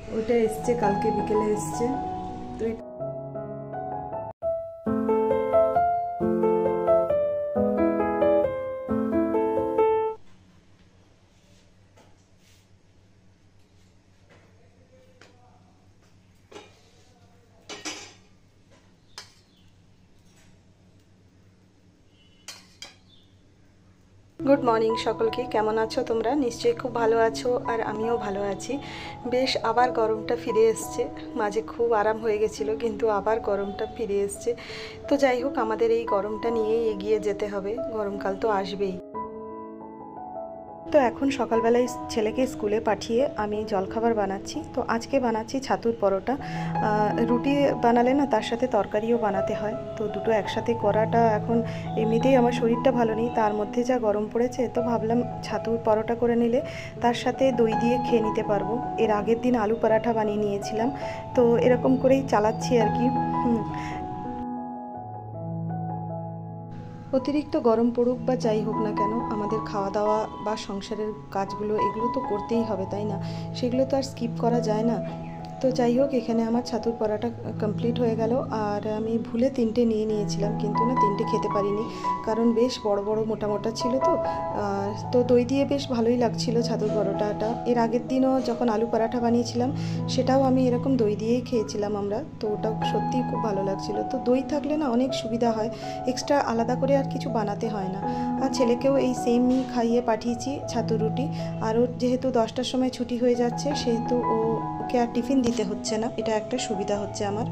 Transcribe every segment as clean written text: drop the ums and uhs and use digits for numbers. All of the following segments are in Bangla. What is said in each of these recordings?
ওটা এসছে কালকে বিকেলে এসছে। তো গুড মর্নিং সকলকে, কেমন আছো তোমরা? নিশ্চয়ই খুব ভালো আছো, আর আমিও ভালো আছি। বেশ আবার গরমটা ফিরে এসছে। মাঝে খুব আরাম হয়ে গেছিলো, কিন্তু আবার গরমটা ফিরে এসছে। তো যাই হোক, আমাদের এই গরমটা নিয়েই এগিয়ে যেতে হবে, গরমকাল তো আসবেই। তো এখন সকালবেলায় ছেলেকে স্কুলে পাঠিয়ে আমি জলখাবার বানাচ্ছি। তো আজকে বানাচ্ছি ছাতুর পরোটা। রুটি বানালে না তার সাথে তরকারিও বানাতে হয়, তো দুটো একসাথে করাটা, এখন এমনিতেই আমার শরীরটা ভালো নেই, তার মধ্যে যা গরম পড়েছে, তো ভাবলাম ছাতুর পরোটা করে নিলে তার সাথে দই দিয়ে খেয়ে নিতে পারবো। এর আগের দিন আলু পরাঠা বানিয়ে নিয়েছিলাম, তো এরকম করেই চালাচ্ছি আর কি। অতিরিক্ত গরম পড়ুক বা যাই হোক না কেন, আমাদের খাওয়া দাওয়া বা সংসারের কাজগুলো এগুলো তো করতেই হবে, তাই না? সেগুলো তো আর স্কিপ করা যায় না। তো যাই হোক, এখানে আমার ছাতুর পরোটা কমপ্লিট হয়ে গেল। আর আমি ভুলে 3টে নিয়ে নিয়েছিলাম, কিন্তু না 3টে খেতে পারিনি, কারণ বেশ বড় বড় মোটা মোটা ছিল। তো দই দিয়ে বেশ ভালোই লাগছিল ছাতুর পরোটাটা। এর আগের দিনও যখন আলু পরাঠা বানিয়েছিলাম, সেটাও আমি এরকম দই দিয়েই খেয়েছিলাম আমরা, তো ওটাও সত্যিই খুব ভালো লাগছিল। তো দই থাকলে না অনেক সুবিধা হয়, এক্সট্রা আলাদা করে আর কিছু বানাতে হয় না। আর ছেলেকেও এই সেমই খাইয়ে পাঠিয়েছি ছাতুর রুটি। আর ওর যেহেতু 10টার সময় ছুটি হয়ে যাচ্ছে, সেহেতু ওকে আর টিফিন দিতে হচ্ছে না, এটা একটা সুবিধা হচ্ছে আমার।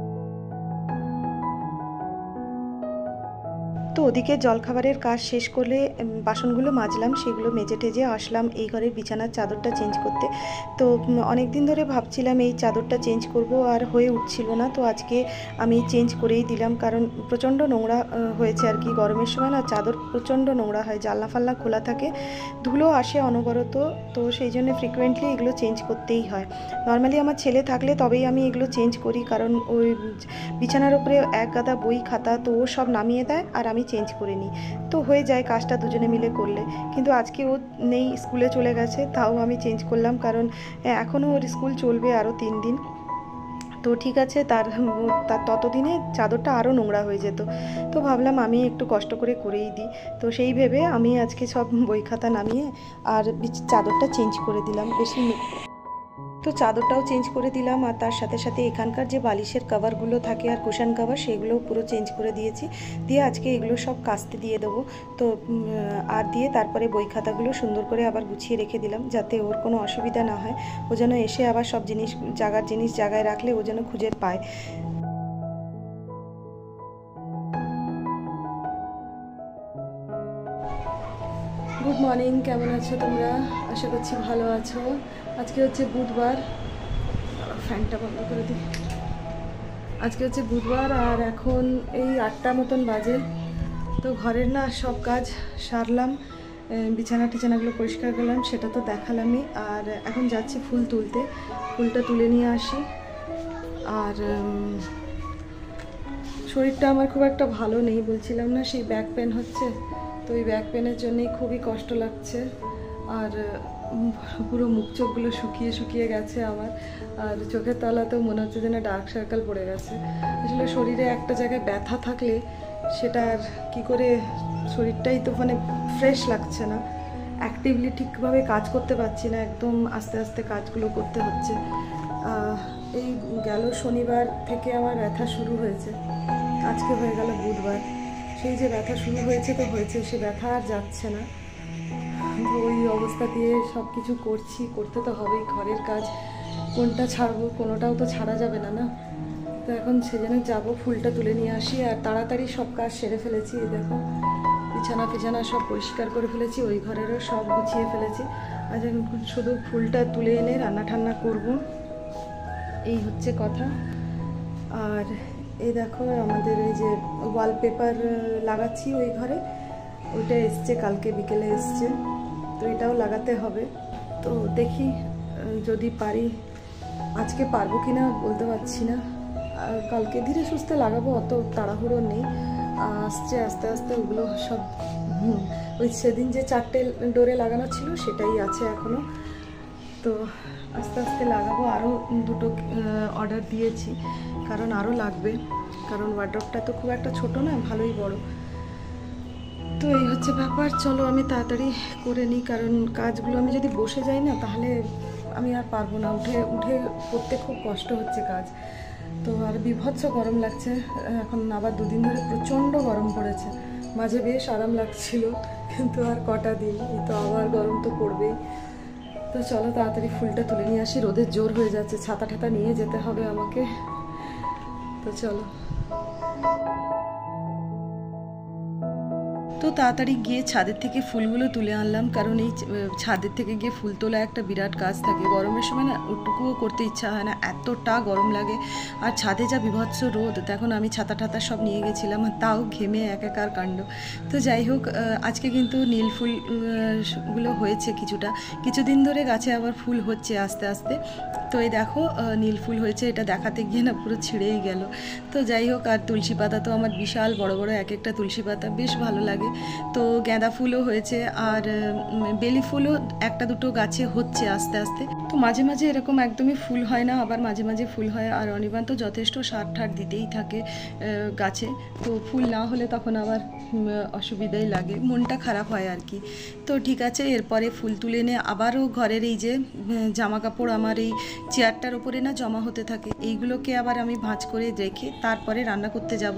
তো ওদিকে জলখাবারের কাজ শেষ করলে বাসনগুলো মাজলাম, সেগুলো মেজে টেজে আসলাম এই ঘরের বিছানার চাদরটা চেঞ্জ করতে। তো অনেক দিন ধরে ভাবছিলাম এই চাদরটা চেঞ্জ করব, আর হয়ে উঠছিল না। তো আজকে আমি চেঞ্জ করেই দিলাম, কারণ প্রচণ্ড নোংরা হয়েছে আর কি। গরমের সময় না চাদর প্রচণ্ড নোংরা হয়, জানলা ফাল্লা খোলা থাকে, ধুলো আসে অনবরত। তো সেই জন্য ফ্রিকুয়েন্টলি এগুলো চেঞ্জ করতেই হয়। নর্মালি আমার ছেলে থাকলে তবেই আমি এগুলো চেঞ্জ করি, কারণ ওই বিছানার উপরে এক গাদা বই খাতা, তো ও সব নামিয়ে দেয় আর আমি চেঞ্জ করে নিই, তো হয়ে যায় কাজটা দুজনে মিলে করলে। কিন্তু আজকে ও নেই, স্কুলে চলে গেছে, তাও আমি চেঞ্জ করলাম, কারণ এখনও ওর স্কুল চলবে আরও 3 দিন। তো ঠিক আছে, তার ততদিনে চাদরটা আরও নোংরা হয়ে যেত। তো ভাবলাম আমি একটু কষ্ট করে করেই দিই। তো সেই ভেবে আমি আজকে সব বই খাতা নামিয়ে আর চাদরটা চেঞ্জ করে দিলাম। তো চাদরটাও চেঞ্জ করে দিলাম, আর তার সাথে সাথে এখানকার যে বালিশের কভারগুলো থাকে আর কুশন কভার, সেগুলোও পুরো চেঞ্জ করে দিয়েছি। দিয়ে আজকে এগুলো সব কাচতে দিয়ে দেবো। তো আর দিয়ে তারপরে বই খাতাগুলো সুন্দর করে আবার গুছিয়ে রেখে দিলাম, যাতে ওর কোনো অসুবিধা না হয়। ও যেন এসে আবার সব জিনিস জায়গায় রাখলে ও যেন খুঁজে পায়। গুড মর্নিং, কেমন আছো তোমরা? আশা করছি ভালো আছো। আজকে হচ্ছে বুধবার, ফ্যানটা বন্ধ করে দিই। আজকে হচ্ছে বুধবার, আর এখন এই 8টা মতন বাজে। তো ঘরের না সব কাজ সারলাম, বিছানাগুলো পরিষ্কার করলাম, সেটা তো দেখালামই। আর এখন যাচ্ছি ফুল তুলতে, ফুলটা তুলে নিয়ে আসি। আর শরীরটা আমার খুব একটা ভালো নেই, বলছিলাম না, সেই ব্যাক পেন হচ্ছে। তো ওই ব্যাক পেনের জন্যই খুবই কষ্ট লাগছে। আর পুরো মুখ চোখগুলো শুকিয়ে গেছে আমার, আর চোখের তলাতেও মনে হচ্ছে যেন ডার্ক সার্কেল পড়ে গেছে। আসলে শরীরে একটা জায়গায় ব্যথা থাকলে সেটা আর কী করে, শরীরটাই তো মানে ফ্রেশ লাগছে না, অ্যাক্টিভলি ঠিকভাবে কাজ করতে পারছি না, একদম আস্তে আস্তে কাজগুলো করতে হচ্ছে। এই গেল শনিবার থেকে আমার ব্যথা শুরু হয়েছে, আজকে হয়ে গেল বুধবার। সেই যে ব্যথা শুরু হয়েছে তো হয়েছে, সে ব্যথা আর যাচ্ছে না। তো ওই অবস্থা দিয়ে সব কিছু করতে তো হবেই, ঘরের কাজ কোনটা ছাড়বো, কোনোটাও তো ছাড়া যাবে না না। তো এখন সেজন্য যাবো, ফুলটা তুলে নিয়ে আসি। আর তাড়াতাড়ি সব কাজ সেরে ফেলেছি, এই দেখো বিছানা সব পরিষ্কার করে ফেলেছি, ওই ঘরেরও সব গুছিয়ে ফেলেছি। আজ এখন শুধু ফুলটা তুলে এনে রান্না ঠান্না করব, এই হচ্ছে কথা। আর এই দেখো আমাদের এই যে ওয়ালপেপার লাগাচ্ছি ওই ঘরে, ওইটা এসছে কালকে বিকেলে এসছে, তো এটাও লাগাতে হবে। তো দেখি যদি পারি, আজকে পারবো কি না বলতে পারছি না, আর কালকে ধীরে সুস্থে লাগাবো, অত তাড়াহুড়ো নেই, আসছে আস্তে আস্তে ওগুলো সব। ওই সেদিন যে 4টে ডোরে লাগানো ছিল সেটাই আছে এখনও। তো আস্তে আস্তে লাগাবো। আরও দুটো অর্ডার দিয়েছি, কারণ আরও লাগবে, কারণ ওয়ার্ড্রপটা তো খুব একটা ছোট না, ভালোই বড়। তো এই হচ্ছে ব্যাপার। চলো আমি তাড়াতাড়ি করে নিই, কারণ কাজগুলো আমি যদি বসে যাই না তাহলে আমি আর পারবো না, উঠে উঠে করতে খুব কষ্ট হচ্ছে কাজ। তো আর বিভৎস গরম লাগছে এখন, আবার দুদিন ধরে প্রচণ্ড গরম পড়েছে। মাঝে বেশ আরাম লাগছিল, কিন্তু আর কটা দিন এই তো আবার গরম তো পড়বেই। তো চলো তাড়াতাড়ি ফুলটা তুলে নিয়ে আসি, রোদের জোর হয়ে যাচ্ছে, ছাতা ঠাতা নিয়ে যেতে হবে আমাকে। তো চলো। তো তাড়াতাড়ি গিয়ে ছাদের থেকে ফুলগুলো তুলে আনলাম, কারণ এই ছাদের থেকে গিয়ে ফুল তোলা একটা বিরাট কাজ থাকে। গরমের সময় না ওটুকুও করতে ইচ্ছা হয় না, এতটা গরম লাগে। আর ছাদে যা বিভৎস রোদ, তখন আমি ছাতা ঠাতা সব নিয়ে গেছিলাম, তাও ঘেমে একাকার কাণ্ড। তো যাই হোক, আজকে কিন্তু নীল ফুলগুলো হয়েছে কিছুটা, কিছুদিন ধরে গাছে আবার ফুল হচ্ছে আস্তে আস্তে। তো এই দেখো নীল ফুল হয়েছে, এটা দেখাতে গিয়ে না পুরো ছিঁড়েই গেল। তো যাই হোক, আর তুলসী পাতা তো আমার বিশাল বড় বড় এক একটা তুলসী পাতা, বেশ ভালো লাগে। তো গাঁদা ফুলও হয়েছে, আর বেলি ফুলও একটা দুটো গাছে হচ্ছে আস্তে আস্তে। তো মাঝে মাঝে এরকম একদমই ফুল হয় না, আবার মাঝে মাঝে ফুল হয়। আর অনির্বাণ তো যথেষ্ট সার ঠার দিতেই থাকে গাছে, তো ফুল না হলে তখন আবার অসুবিধাই লাগে, মনটা খারাপ হয় আর কি। তো ঠিক আছে, এরপরে ফুল তুলে এনে আবারও ঘরের এই যে জামা কাপড় আমার এই চেয়ারটার ওপরে না জমা হতে থাকে, এইগুলোকে আবার আমি ভাঁজ করে রেখে তারপরে রান্না করতে যাব।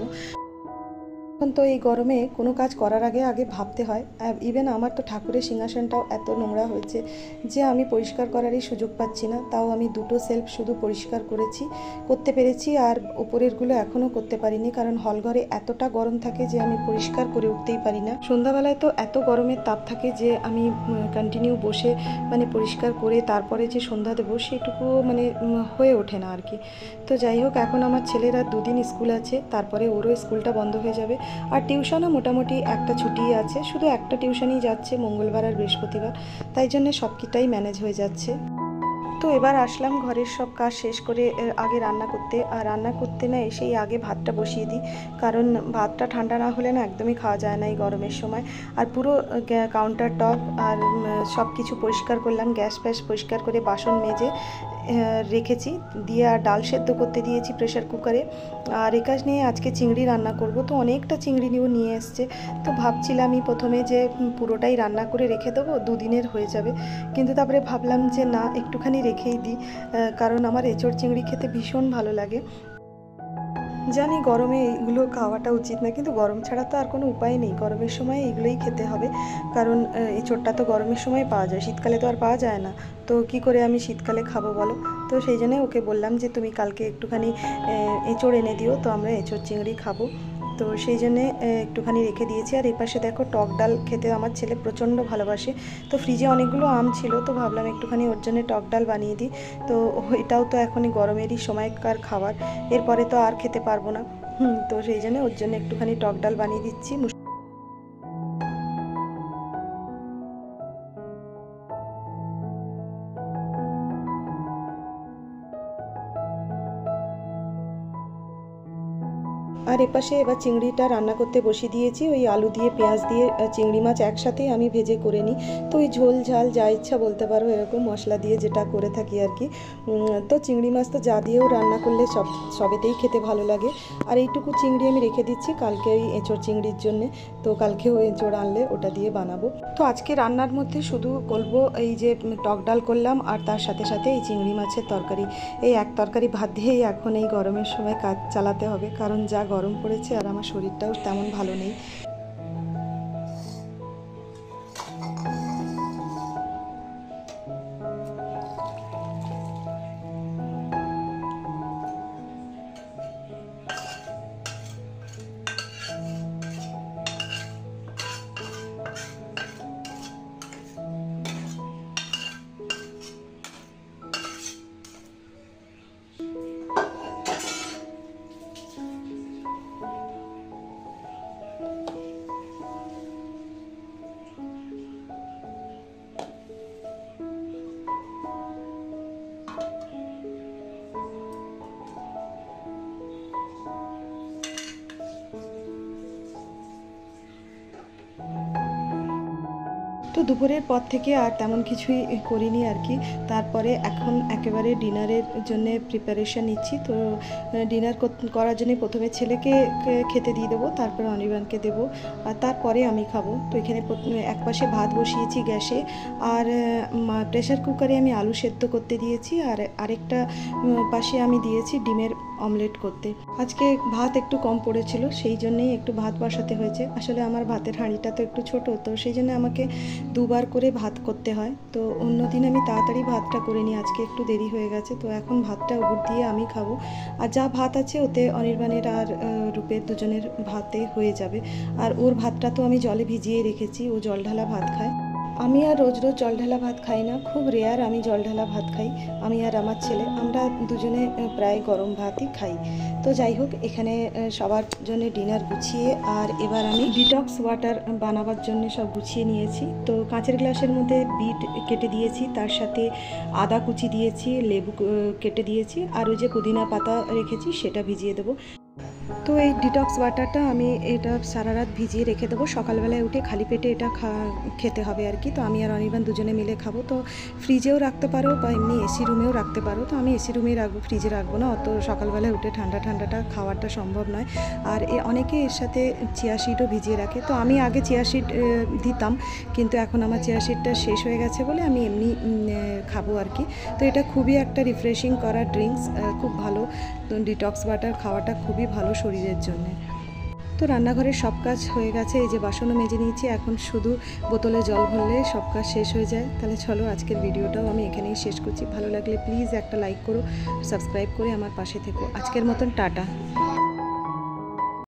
এখন তো এই গরমে কোনো কাজ করার আগে আগে ভাবতে হয়। ইভেন আমার তো ঠাকুরের সিংহাসনটাও এত নোংরা হয়েছে যে আমি পরিষ্কার করারই সুযোগ পাচ্ছি না। তাও আমি দুটো সেলফ শুধু পরিষ্কার করতে পেরেছি, আর উপরেরগুলো এখনও করতে পারিনি, কারণ হলঘরে এতটা গরম থাকে যে আমি পরিষ্কার করে উঠতেই পারি না। সন্ধ্যাবেলায় তো এত গরমের তাপ থাকে যে আমি কন্টিনিউ বসে মানে পরিষ্কার করে তারপরে যে সন্ধ্যা দেবো সেটুকু মানে হয়ে ওঠে না আর কি। তো যাই হোক, এখন আমার ছেলের আর দুদিন স্কুল আছে, তারপরে ওরও স্কুলটা বন্ধ হয়ে যাবে। আর টিউশনও মোটামুটি একটা ছুটি আছে, শুধু একটা টিউশনই যাচ্ছে মঙ্গলবার আর বৃহস্পতিবার, তাই জন্য সবকিছুটাই ম্যানেজ হয়ে যাচ্ছে। তো এবার আসলাম ঘরের সব কাজ শেষ করে আগে রান্না করতে। আর রান্না করতে না এসেই আগে ভাতটা বসিয়ে দিই, কারণ ভাতটা ঠান্ডা না হলে না একদমই খাওয়া যায় না এই গরমের সময়। আর পুরো কাউন্টার টপ আর সব কিছু পরিষ্কার করলাম, গ্যাস ফ্যাস পরিষ্কার করে বাসন মেজে রেখেছি, দিয়ে আর ডাল সেদ্ধ করতে দিয়েছি প্রেশার কুকারে। আর একাজ নিয়ে আজকে চিংড়ি রান্না করব, তো অনেকটা চিংড়ি নিয়ে এসছে। তো ভাবছিলামই প্রথমে যে পুরোটাই রান্না করে রেখে দেবো, দুদিনের হয়ে যাবে, কিন্তু তারপরে ভাবলাম যে না, একটুখানি রেখেই দিই, কারণ আমার এঁচোড় চিংড়ি খেতে ভীষণ ভালো লাগে। জানি গরমে এইগুলো খাওয়াটা উচিত না, কিন্তু গরম ছাড়া তো আর কোনো উপায় নেই, গরমের সময় এইগুলোই খেতে হবে, কারণ এঁচোড়টা তো গরমের সময় পাওয়া যায়, শীতকালে তো আর পাওয়া যায় না। তো কি করে আমি শীতকালে খাবো বলো? তো সেই জন্যই ওকে বললাম যে তুমি কালকে একটুখানি এঁচোড় এনে দিও, তো আমরা এঁচোড় চিংড়ি খাবো। তো সেই জন্যে একটুখানি রেখে দিয়েছি। আর এই পাশে দেখো, টক ডাল খেতে আমার ছেলে প্রচণ্ড ভালোবাসে, তো ফ্রিজে অনেকগুলো আম ছিল, তো ভাবলাম একটুখানি ওর জন্য টক ডাল বানিয়ে দিই। তো এটাও তো এখনই গরমেরই সময়কার খাবার, এরপরে তো আর খেতে পারবো না। তো সেই জন্য ওর জন্য একটুখানি টক ডাল বানিয়ে দিচ্ছি। আর এপাশে এবার চিংড়িটা রান্না করতে বসিয়ে দিয়েছি, ওই আলু দিয়ে পেঁয়াজ দিয়ে চিংড়ি মাছ একসাথেই আমি ভেজে করে নিই। তো ওই ঝোল ঝাল যা ইচ্ছা বলতে পারো, এরকম মশলা দিয়ে যেটা করে থাকি আর কি। তো চিংড়ি মাছ তো যা দিয়েও রান্না করলে সবেতেই খেতে ভালো লাগে। আর এইটুকু চিংড়ি আমি রেখে দিচ্ছি কালকে ওই এঁচোড় চিংড়ির জন্যে, তো কালকেও এঁচোড় আনলে ওটা দিয়ে বানাবো। তো আজকে রান্নার মধ্যে শুধু করবো এই যে টক ডাল করলাম, আর তার সাথে সাথে এই চিংড়ি মাছের তরকারি। এই এক তরকারি ভাত দিয়েই এখন এই গরমের সময় কাজ চালাতে হবে, কারণ যা গরম পড়েছে আর আমার শরীরটাও তেমন ভালো নেই। দুপুরের পর থেকে আর তেমন কিছুই করিনি আর কি। তারপরে এখন একেবারে ডিনারের জন্য প্রিপারেশান নিচ্ছি। তো ডিনার করার জন্য প্রথমে ছেলেকে খেতে দিয়ে দেবো, তারপরে অনির্বাণকে দেবো, আর তারপরে আমি খাবো। তো এখানে এক পাশে ভাত বসিয়েছি গ্যাসে, আর প্রেশার কুকারে আমি আলু সেদ্ধ করতে দিয়েছি, আর আরেকটা পাশে আমি দিয়েছি ডিমের অমলেট করতে। আজকে ভাত একটু কম পড়েছিল, সেই জন্যেই একটু ভাত বসাতে হয়েছে। আসলে আমার ভাতের হাঁড়িটা তো একটু ছোট, তো সেই জন্য আমাকে দুবার করে ভাত করতে হয়। তো অন্য দিন আমি তাড়াতাড়ি ভাতটা করে নিই, আজকে একটু দেরি হয়ে গেছে। তো এখন ভাতটা উপর দিয়ে আমি খাবো, আর যা ভাত আছে ওতে অনির্বাণের আর রূপের দুজনের ভাতে হয়ে যাবে। আর ওর ভাতটা তো আমি জলে ভিজিয়ে রেখেছি, ও জল ঢালা ভাত খায়। আমি আর রোজ রোজ জল ঢালা ভাত খাই না, খুব রেয়ার আমি জল ঢালা ভাত খাই। আমি আর আমার ছেলে আমরা দুজনে প্রায় গরম ভাতই খাই। তো যাই হোক, এখানে সবার জন্য ডিনার গুছিয়ে, আর এবার আমি ডিটক্স ওয়াটার বানাবার জন্য সব গুছিয়ে নিয়েছি। তো কাঁচের গ্লাসের মধ্যে বিট কেটে দিয়েছি, তার সাথে আদা কুচি দিয়েছি, লেবু কেটে দিয়েছি, আর ওই যে পুদিনা পাতা রেখেছি সেটা ভিজিয়ে দেবো। তো এই ডিটক্স ওয়াটারটা আমি এটা সারা রাত ভিজিয়ে রেখে দেবো, সকালবেলায় উঠে খালি পেটে এটা খেতে হবে আর কি। তো আমি আর অনির্বাণ দুজনে মিলে খাবো। তো ফ্রিজেও রাখতে পারো বা এমনি এসি রুমেও রাখতে পারো। তো আমি এসি রুমেই রাখবো, ফ্রিজে রাখবো না, অত সকালবেলায় উঠে ঠান্ডাটা খাওয়াটা সম্ভব নয়। আর অনেকে এর সাথে চিয়া সিডও ভিজিয়ে রাখে। তো আমি আগে চিয়া সিড দিতাম, কিন্তু এখন আমার চিয়া সিডটা শেষ হয়ে গেছে বলে আমি এমনি খাবো আর কি। তো এটা খুবই একটা রিফ্রেশিং করা ড্রিঙ্কস, খুব ভালো। তো ডিটক্স ওয়াটার খাওয়াটা খুবই ভালো শরীরের জন্যে। তো রান্নাঘরের সব কাজ হয়ে গেছে, এই যে বাসনও মেজে নিয়েছি, এখন শুধু বোতলে জল ভরলে সব কাজ শেষ হয়ে যায়। তাহলে চলো আজকের ভিডিওটাও আমি এখানেই শেষ করছি। ভালো লাগলে প্লিজ একটা লাইক করো, সাবস্ক্রাইব করে আমার পাশে থেকো। আজকের মতন টাটা।